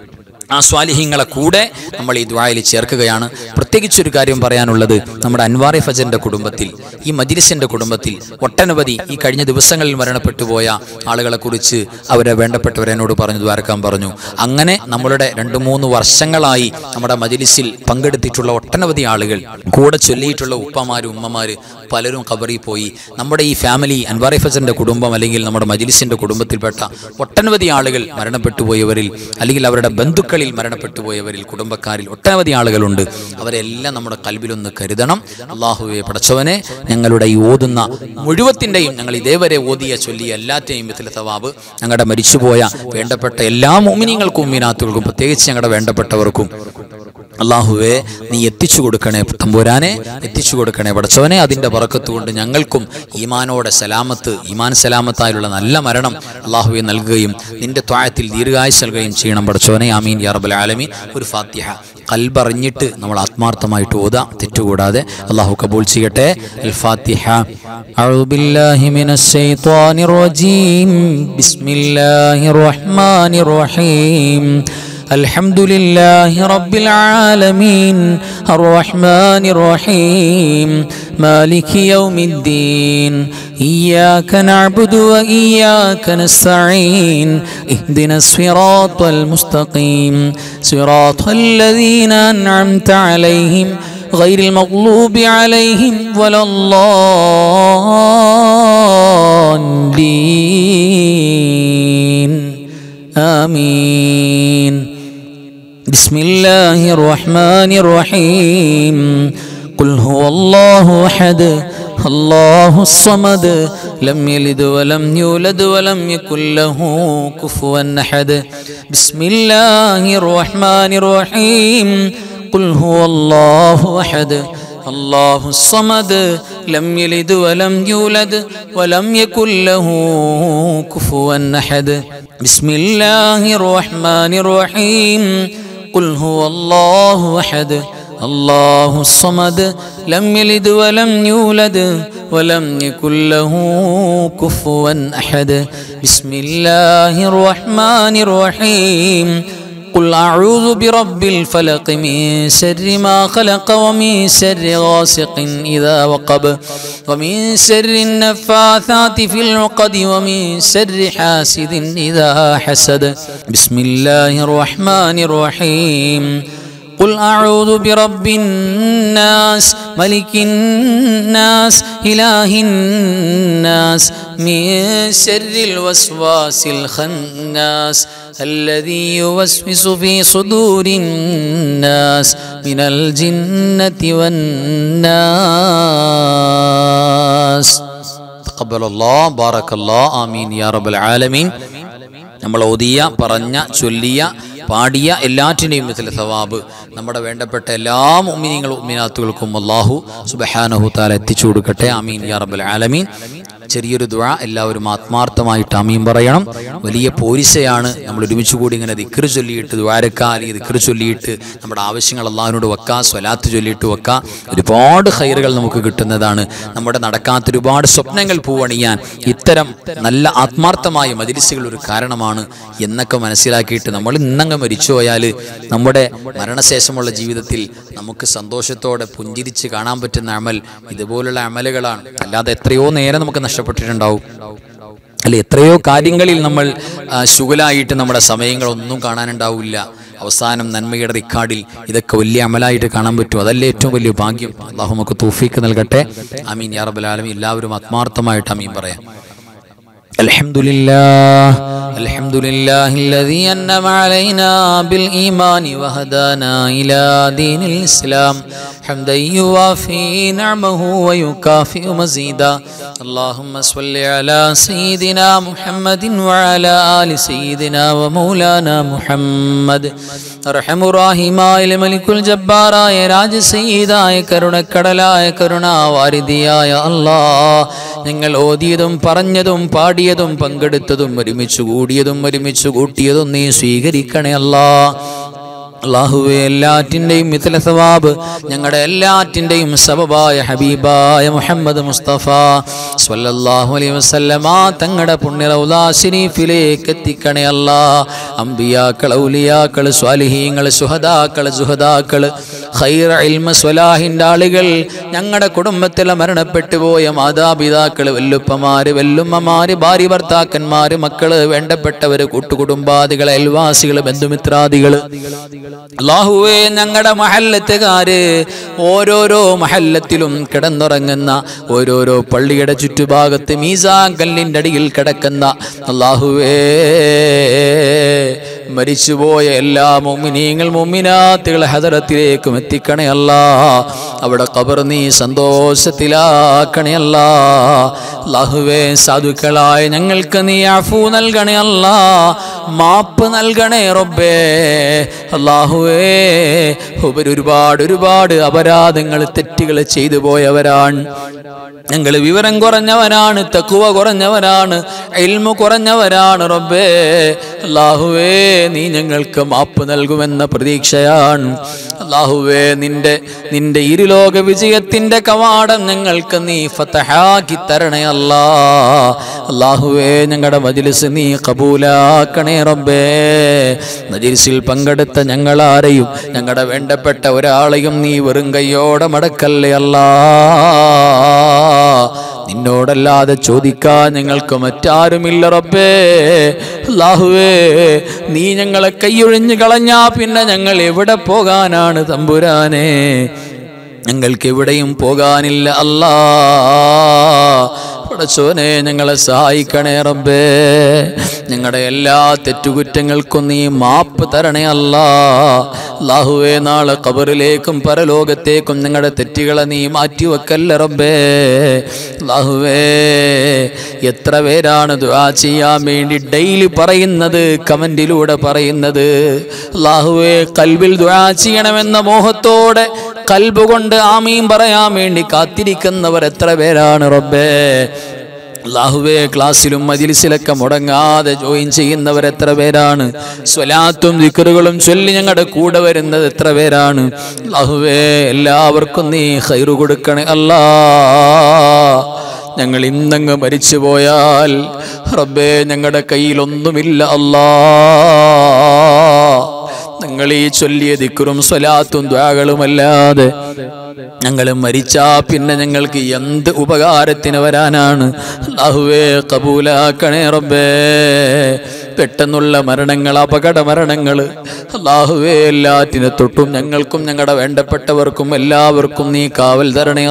ആ സ്വാലിഹീങ്ങളെ കൂടെ നമ്മൾ ഈ ദുആയിൽ ചേർക്കുകയാണ്. പ്രത്യേകിച്ചൊരു കാര്യം പറയാനുള്ളത്, നമ്മുടെ അൻവാർ ഫജറിന്റെ കുടുംബത്തിൽ, ഈ മജ്‌ലിസിന്റെ കുടുംബത്തിൽ ഒട്ടനവധി ഈ കഴിഞ്ഞ ദിവസങ്ങളിൽ മരണപ്പെട്ടു പോയ ആളുകളെ കുറിച്ച് അവരെ വേണ്ടപ്പെട്ടവരെന്നോട് പറഞ്ഞു ദുആരക്കാൻ പറഞ്ഞു. അങ്ങനെ നമ്മളുടെ 2-3 വർഷങ്ങളായി നമ്മുടെ മജ്‌ലിസിൽ പങ്കെടുത്തിട്ടുള്ള ഒട്ടനവധി ആളുകൾ, കൂടെ ചൊല്ലിയിട്ടുള്ള ഉപ്പമാര്, ഉമ്മമാര് പലരും ഖബറിൽ പോയി. നമ്മുടെ ഈ ഫാമിലി, അൻവാർ ഫജറിന്റെ കുടുംബം അല്ലെങ്കിൽ നമ്മുടെ മജ്‌ലിസിന്റെ കുടുംബത്തിൽപ്പെട്ട ഒട്ടനവധി ആളുകൾ മരണപ്പെട്ടു പോയവരിൽ അല്ലെങ്കിൽ അവരുടെ ബന്ധുക്കളിൽ മരണപ്പെട്ടു പോയവരിൽ, കുടുംബക്കാരിൽ ഒട്ടനവധി ആളുകളുണ്ട്. അവരെല്ലാം നമ്മുടെ കൽബിലൊന്ന് കരുതണം. അല്ലാഹുവേ പടച്ചവനെ, ഞങ്ങളുടെ ഈ ഓതുന്ന മുഴുവത്തിൻ്റെയും, ഞങ്ങൾ ഇതേവരെ ഓതിയ ചൊല്ലിയ എല്ലാറ്റെയും മിഥ്ല തവാബ് ഞങ്ങളുടെ മരിച്ചുപോയ വേണ്ടപ്പെട്ട എല്ലാ മുഅ്മിനീങ്ങൾക്കും മുഅ്മിനാത്തുകൾക്കും, പ്രത്യേകിച്ച് ഞങ്ങളുടെ വേണ്ടപ്പെട്ടവർക്കും അല്ലാഹുവേ നീ എത്തിച്ചു കൊടുക്കണേ. തമ്പുരാനെ എത്തിച്ചു കൊടുക്കണേ പടച്ചവനെ. അതിൻ്റെ ബറക്കത്ത് കൊണ്ട് ഞങ്ങൾക്കും ഈമാനോടെ ഈമാൻ സലാമത്തായുള്ള നല്ല മരണം അല്ലാഹുവേ നൽകുകയും നിന്റെ ത്വാഅത്തിൽ ദീർഘായുസ്സ് നൽകുകയും ചെയ്യണം പടച്ചവനെ. ആമീൻ യാ റബ്ബൽ ആലമീൻ. ഒരു ഫാത്തിഹ ഖൽബറിഞ്ഞിട്ട് നമ്മൾ ആത്മാർത്ഥമായിട്ട് ഓതാം, തെറ്റുകൂടാതെ. അല്ലാഹു കബൂൽ ചെയ്യട്ടെ. അൽ ഫാത്തിഹ. അഊദു ബില്ലാഹി മിനശ് ശൈത്വാനിർ റജീം. ബിസ്മില്ലാഹിർ റഹ്മാനിർ റഹീം. الحمد لله رب العالمين الرحمن الرحيم مالك يوم الدين إياك نعبد وإياك نستعين اهدنا الصراط المستقيم صراط الذين أنعمت عليهم غير المغلوب عليهم ولا الضالين آمين. بسم الله الرحمن الرحيم. قل هو الله أحد الله الصمد لم يلد ولم يولد ولم يكن له كفوا أحد. بسم الله الرحمن الرحيم. قل هو الله أحد الله الصمد لم يلد ولم يولد ولم يكن له كفوا أحد. بسم الله الرحمن الرحيم. قل هو الله أحد الله الصمد لم يلد ولم يولد ولم يكن له كفوا أحد. بسم الله الرحمن الرحيم. قل أعوذ برب الفلق من شر ما خلق ومن شر غاسق إذا وقب ومن شر النفاثات في العقد ومن شر حاسد إذا حسد. بسم الله الرحمن الرحيم. قل أعوذ برب الناس ملك الناس ഇലാഹിൻ നാസ് മിൻ ശർരിൽ വസ്വാസിൽ ഖന്നാസ് الذي يوسوس في صدور الناس من الجنة والناس تقبل الله بارك الله آمين يا رب العالمين. നമ്മൾ ഓതിയ പറഞ്ഞ ചൊല്ലിയ പാടിയ എല്ലാറ്റിൻ്റെയും മിഥില സവാബ് നമ്മുടെ വേണ്ടപ്പെട്ട എല്ലാ മുഅ്മിനീങ്ങളും മുഅ്മിനാത്തുകൾക്കും അല്ലാഹു സുബ്ഹാനഹു തആല എത്തിച്ചു കൊടുക്കട്ടെ. ആമീൻ യാ റബ്ബൽ ആലമീൻ. ചെറിയൊരു ദുആ എല്ലാവരും ആത്മാർത്ഥമായിട്ട് ആമീൻ പറയണം. വലിയ പോരിശയാണ് നമ്മൾ ഒരുമിച്ച് കൂടി ഇങ്ങനെ ദിക്ർ ചൊല്ലിയിട്ട് ദുആരക്കാ അല്ലെങ്കിൽ ദിക്ർ ചൊല്ലിയിട്ട് നമ്മുടെ ആവശ്യങ്ങൾ അല്ലാഹുവിനോട് വെക്കുക, സ്വലാത്ത് ചൊല്ലിയിട്ട് വെക്കുക. ഒരുപാട് ഖൈറുകൾ നമുക്ക് കിട്ടുന്നതാണ്. നമ്മുടെ നടക്കാത്ത ഒരുപാട് സ്വപ്നങ്ങൾ പൂവണിയാൻ ഇത്തരം നല്ല ആത്മാർത്ഥമായ മജ്‌ലിസുകൾ ഒരു കാരണമാണ് എന്നൊക്കെ മനസ്സിലാക്കിയിട്ട് നമ്മൾ ഇന്നങ്ങ് മരിച്ചുപോയാൽ നമ്മുടെ മരണശേഷമുള്ള ജീവിതത്തിൽ നമുക്ക് സന്തോഷത്തോടെ പുഞ്ചിരിച്ച് കാണാൻ പറ്റുന്ന അമൽ ഇതുപോലുള്ള അമലുകളാണ്. അല്ലാതെ എത്രയോ നേരം നമുക്ക് നഷ്ടപ്പെട്ടിട്ടുണ്ടാവും. അല്ലെ, എത്രയോ കാര്യങ്ങളിൽ നമ്മൾ ശുഗലായിട്ട് നമ്മുടെ സമയങ്ങളൊന്നും കാണാനുണ്ടാവില്ല. അവസാനം നന്മയുടെ റിക്കാർഡിൽ ഇതൊക്കെ വലിയ അമലായിട്ട് കാണാൻ പറ്റും. അതല്ലേ ഏറ്റവും വലിയ ഭാഗ്യം. അല്ലാഹു നമുക്ക് തൗഫീഖ് നൽകട്ടെ. ആമീൻ യാ റബ്ബൽ ആലമീൻ. എല്ലാവരും ആത്മാർത്ഥമായിട്ട് ആമീൻ പറയാം. അൽഹംദുലില്ലാഹ് അൽഹംദുലില്ലാഹി الذي أنعم علينا بالإيمان وهدانا إلى دين الإسلام حمدا يوافي نعمه ويكافئ مزيدا اللهم صل على سيدنا محمد وعلى آل سيدنا ومولانا محمد റഹമുറാഹിമായ മലിക്കുൽ ജബ്ബാറായ രാജസയ്യിദായ കരുണക്കടലായ കരുണാവാരിധിയായ അല്ലാഹ്, നിങ്ങൾ ഓതിയതും പറഞ്ഞതും പാടിയതും പങ്കെടുത്തതും ഒരുമിച്ച് കൂടിയതും ഒരുമിച്ച് കൂട്ടിയതും നീ സ്വീകരിക്കണേ അല്ലാഹ്. അല്ലാഹുവേ, എല്ലാറ്റിൻ്റെയും മിഥില സവാബ് ഞങ്ങളുടെ എല്ലാറ്റിൻ്റെയും സബബായ ഹബീബായ മുഹമ്മദ് മുസ്തഫ സ്വല്ലല്ലാഹു അലൈഹി വസല്ലമ തങ്ങളുടെ പുണ്യ റൗള ശരീഫിലേക്ക് എത്തിക്കണേ അല്ലാഹ്. അംബിയാക്കൾ, ഔലിയാക്കൾ, സ്വാലിഹീങ്ങൾ, ശുഹദാക്കൾ, സുഹദാക്കൾ, ഖൈർ ഇൽമ സ്വലാഹിൻ്റെ ആളുകൾ, ഞങ്ങളുടെ കുടുംബത്തിലെ മരണപ്പെട്ടു പോയ മാതാപിതാക്കൾ, വല്ലുപ്പമാര്, വല്ലുമ്മമാര്, ഭാര്യ ഭർത്താക്കന്മാര്, മക്കള്, വേണ്ടപ്പെട്ടവര്, കൂട്ടുകുടുംബാദികൾ, അയൽവാസികൾ, ബന്ധുമിത്രാദികൾ, അല്ലാഹുവേ, ഞങ്ങളുടെ മഹല്ലത്തുകാര്, ഓരോരോ മഹല്ലത്തിലും കിടന്നുറങ്ങുന്ന, ഓരോരോ പള്ളിയുടെ ചുറ്റുഭാഗത്ത് മീസാൻ കല്ലിൻ്റെ അടിയിൽ കിടക്കുന്ന അല്ലാഹുവേ, മരിച്ചുപോയ എല്ലാ മുഅ്മിനീങ്ങൾ മുഅ്മിനാത്തുകൾ ഹദറത്തിലേക്കും എത്തിക്കണേ അല്ലാഹ്. അവിടെ ഖബർ നീ സന്തോഷത്തിലാക്കണേ അല്ലാഹ്. അല്ലാഹുവേ, സാധുക്കളായ ഞങ്ങൾക്ക് നീ അഫൂ നൽകണേ അല്ലാഹ്, മാപ്പ് നൽകണേ റബ്ബേ. അല്ലാഹുവേ, ഒരുപാട് അപരാധങ്ങൾ, തെറ്റുകൾ ചെയ്തു പോയവരാണ് ഞങ്ങൾ. വിവരം കുറഞ്ഞവരാണ്, തഖ്വ കുറഞ്ഞവരാണ്, ഇൽമു കുറഞ്ഞവരാണ് റബ്ബേ. അല്ലാഹുവേ, നീ ഞങ്ങൾക്ക് മാപ്പ് നൽകുമെന്ന പ്രതീക്ഷയാണ്. അല്ലാഹുവേ, നിന്റെ ഇരുലോക വിജയത്തിന്റെ കവാടം ഞങ്ങൾക്ക് നീ ഫതഹാക്കി തരണേ അല്ലാഹ്. അല്ലാഹുവേ, ഞങ്ങളുടെ മജ്‌ലിസ് നീ ഖബൂലാക്കണേ റബ്ബേ. മജ്‌ലിസിൽ പങ്കെടുത്ത ഞങ്ങളാരെയും ഞങ്ങളുടെ വേണ്ടപ്പെട്ട ഒരാളെയും നീ വെറും കൈയോടെ മടക്കല്ലേ അല്ലാഹ്. നിന്നോടല്ലാതെ ചോദിക്കാൻ ഞങ്ങൾക്ക് മറ്റാരുമില്ല റബ്ബേ. അല്ലാഹുവേ, നീ ഞങ്ങളെ കൈയൊഴിഞ്ഞു കളഞ്ഞാ പിന്നെ ഞങ്ങൾ എവിടെ പോകാനാണ് തമ്പുരാനെ? ഞങ്ങൾക്ക് എവിടെയും പോകാനില്ല അല്ലാഹ്. പടച്ചോനെ, ഞങ്ങളെ സഹായിക്കണേ റബ്ബേ. ഞങ്ങളുടെ എല്ലാ തെറ്റുകുറ്റങ്ങൾക്കും നീ മാപ്പ് തരണേ അല്ലാഹ്. അല്ലാഹുവേ, നാളെ ഖബറിലേക്കും പരലോകത്തേക്കും ഞങ്ങളുടെ തെറ്റുകളെ നീ മാറ്റിവെക്കല്ല റബ്ബേ. അല്ലാഹുവേ, എത്ര പേരാണ് ദുആ ചെയ്യാൻ വേണ്ടി ഡെയിലി പറയുന്നത്, കമന്റിലൂടെ പറയുന്നത്. അല്ലാഹുവേ, ഖൽബിൽ ദുആ ചെയ്യണമെന്ന മോഹത്തോടെ ഖൽബ് കൊണ്ട് ആമീൻ പറയാൻ വേണ്ടി കാത്തിരിക്കുന്നവർ എത്ര പേരാണ് റബ്ബേ. അല്ലാഹുവേ, ക്ലാസ്സിലും മജ്‌ലിസിലൊക്കെ മുടങ്ങാതെ ജോയിൻ ചെയ്യുന്നവർ എത്ര പേരാണ്? സ്വലാത്തും ദിക്റുകളും ചൊല്ലി ഞങ്ങളുടെ കൂടെ വരുന്നത് എത്ര പേരാണ്? അല്ലാഹുവേ, എല്ലാവർക്കും നീ ഖൈറ് കൊടുക്കണേ അല്ലാഹ്. ഞങ്ങൾ ഇന്നങ്ങ് മരിച്ചു പോയാൽ റബ്ബേ, ഞങ്ങളുടെ കയ്യിലൊന്നുമില്ല അല്ലാഹ്. ഞങ്ങൾ ഈ ചൊല്ലിയ ദിക്റും സ്വലാത്തും ദുആകളുമല്ലാതെ ഞങ്ങൾ മരിച്ചാ പിന്നെ ഞങ്ങൾക്ക് എന്ത് ഉപകാരത്തിന് വരാനാണ്? അല്ലാഹുവേ, ഖബൂലാക്കണേ റബ്ബേ. പെട്ടെന്നുള്ള മരണങ്ങൾ, അപകട മരണങ്ങൾ അല്ലാഹുവേ എല്ലാറ്റിനെ തൊട്ടും ഞങ്ങൾക്കും ഞങ്ങളുടെ വേണ്ടപ്പെട്ടവർക്കും എല്ലാവർക്കും നീ കാവൽ തരണേ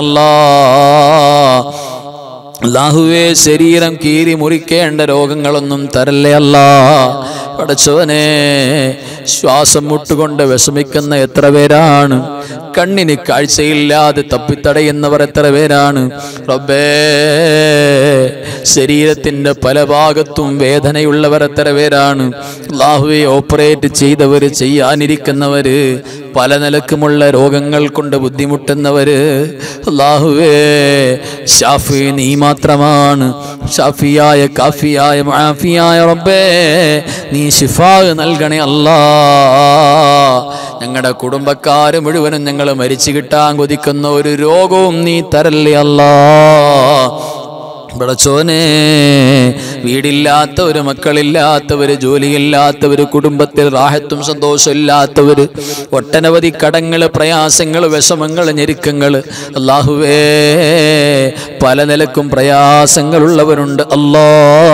അല്ലാഹുവേ. ശരീരം കീറി മുറിക്കേണ്ട രോഗങ്ങളൊന്നും തരല്ലേ അല്ലാ. പടച്ചവനെ, ശ്വാസം മുട്ടുകൊണ്ട് വിഷമിക്കുന്ന എത്ര പേരാണ്, കണ്ണിന് കാഴ്ചയില്ലാതെ തപ്പിത്തടയുന്നവർ എത്ര പേരാണ് റബ്ബേ. ശരീരത്തിൻ്റെ പല ഭാഗത്തും വേദനയുള്ളവർ എത്ര പേരാണ് അല്ലാഹുവേ. ഓപ്പറേറ്റ് ചെയ്തവർ, ചെയ്യാനിരിക്കുന്നവർ, പല നിലക്കുമുള്ള രോഗങ്ങൾ കൊണ്ട് ബുദ്ധിമുട്ടുന്നവർ അല്ലാഹുവേ. ഷാഫി നീ മാത്രമാണ്, ഷാഫിയായ കാഫിയായ മുആഫിയായ റബ്ബേ. നീ ശിഫാ നൽകണേ അല്ലാ. ഞങ്ങളുടെ കുടുംബക്കാർ മുഴുവനും ഞങ്ങൾ മരിച്ചു കിട്ടാൻ കൊതിക്കുന്ന ഒരു രോഗവും നീ തരല്ലേ അല്ലാ. പടച്ചോനെ, വീടില്ലാത്തവർ, മക്കളില്ലാത്തവർ, ജോലിയില്ലാത്തവർ, കുടുംബത്തിൽ റാഹത്തും സന്തോഷം ഇല്ലാത്തവർ, ഒട്ടനവധി കടങ്ങൾ, പ്രയാസങ്ങൾ, വിഷമങ്ങൾ, ഞെരുക്കങ്ങൾ അല്ലാഹുവേ. പല നിലക്കും പ്രയാസങ്ങളുള്ളവരുണ്ട് അല്ലാ.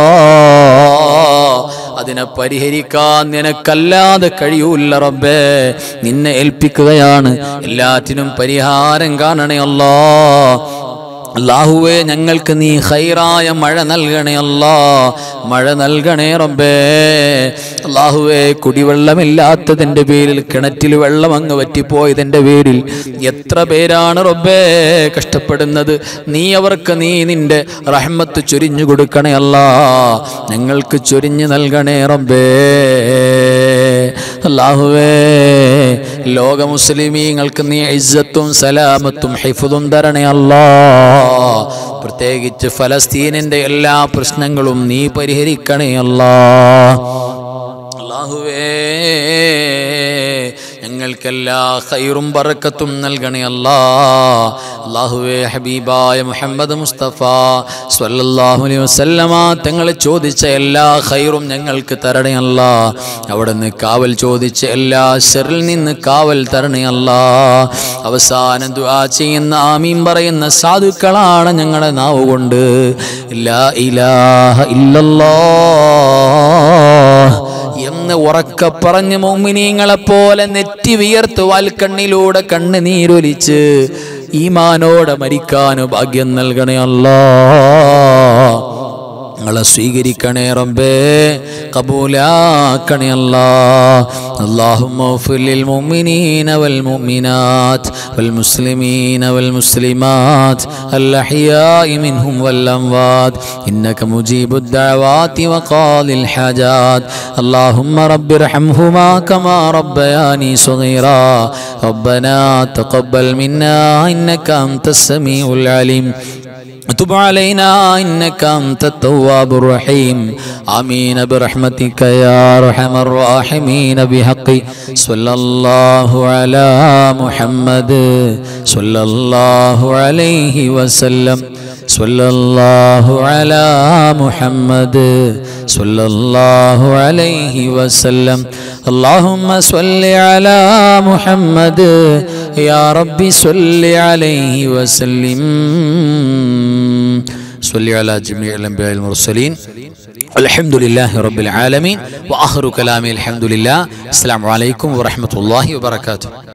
അതിനെ പരിഹരിക്കാൻ നിനക്കല്ലാതെ കഴിയൂല്ല റബ്ബേ. നിന്നെ ഏൽപ്പിക്കുകയാണ്. എല്ലാറ്റിനും പരിഹാരം കാണണേ അല്ലാ. അല്ലാഹുവേ, ഞങ്ങൾക്ക് നീ ഖൈറായ മഴ നൽകണേ അല്ലാ. മഴ നൽകണേ റബ്ബേ. അല്ലാഹുവേ, കുടിവെള്ളമില്ലാത്തതിൻ്റെ പേരിൽ, കിണറ്റിൽ വെള്ളം അങ്ങ് വറ്റിപ്പോയതിൻ്റെ പേരിൽ എത്ര പേരാണ് റബ്ബേ കഷ്ടപ്പെടുന്നത്. നീ അവർക്ക് നിന്റെ റഹ്മത്ത് ചൊരിഞ്ഞു കൊടുക്കണേ അല്ലാ. ഞങ്ങൾക്ക് ചൊരിഞ്ഞു നൽകണേ റബ്ബേ. അല്ലാഹുവേ, ലോക മുസ്ലിമീങ്ങൾക്ക് നീ ഇസ്സത്തും സലാമത്തും ഹിഫ്ദും തരണേ അല്ലാ. പ്രത്യേകിച്ച് ഫലസ്തീനിൻ്റെ എല്ലാ പ്രശ്നങ്ങളും നീ പരിഹരിക്കണേ അല്ലാ. അല്ലാഹുവേ, ഞങ്ങൾക്കെല്ലാ ഖൈറും ബറക്കത്തും നൽകണേ അല്ലാ. അല്ലാഹുവേ, ഹബീബായ മുഹമ്മദ് മുസ്തഫ സ്വല്ലല്ലാഹു അലൈഹി വസല്ലമ തങ്ങൾ ചോദിച്ച എല്ലാ ഖൈറും ഞങ്ങൾക്ക് തരണേ അല്ലാ. അവിടുന്ന് കാവൽ ചോദിച്ച എല്ലാ ശർറിൽ നിന്ന് കാവൽ തരണേ അല്ലാ. അവസാനം ദുആ ചെയ്യുന്ന, ആമീൻ പറയുന്ന സാധുക്കളാണ് ഞങ്ങളുടെ നാവ് കൊണ്ട് ലാ ഇലാഹ ഇല്ലല്ലാഹ് എന്ന് ഉറക്കെ പറഞ്ഞ് മുഅ്മിനീങ്ങളെപ്പോലെ നെറ്റി വിയർത്ത് വാൽക്കണ്ണിലൂടെ കണ്ണുനീരൊലിച്ച് ഈമാനോടെ മരിക്കാനു ഭാഗ്യം നൽകണേ അല്ലാ. ഞങ്ങളെ സ്വീകരിക്കണേ റബ്ബേ, കബൂലാക്കണേ അല്ലാ. اللهم اغفر للمؤمنين والمؤمنات والمسلمين والمسلمات الأحياء منهم والأموات إنك مجيب الدعوات وقاضي الحاجات. اللهم رب ارحمهما كما ربياني صغيرا. ربنا تقبل منا إنك أنت السميع العليم. تب علينا إنك أنت التواب الرحيم. آمين برحمتك يا أرحم الراحمين. بحق صلى الله على محمد صلى الله عليه وسلم. صلى الله على محمد صلى الله عليه وسلم. اللهم صل على محمد يا ربي صل عليه وسلم. صل على جميع الأنبياء المرسلين. الحمد لله رب العالمين. وآخر كلامي الحمد لله. السلام عليكم ورحمة الله وبركاته.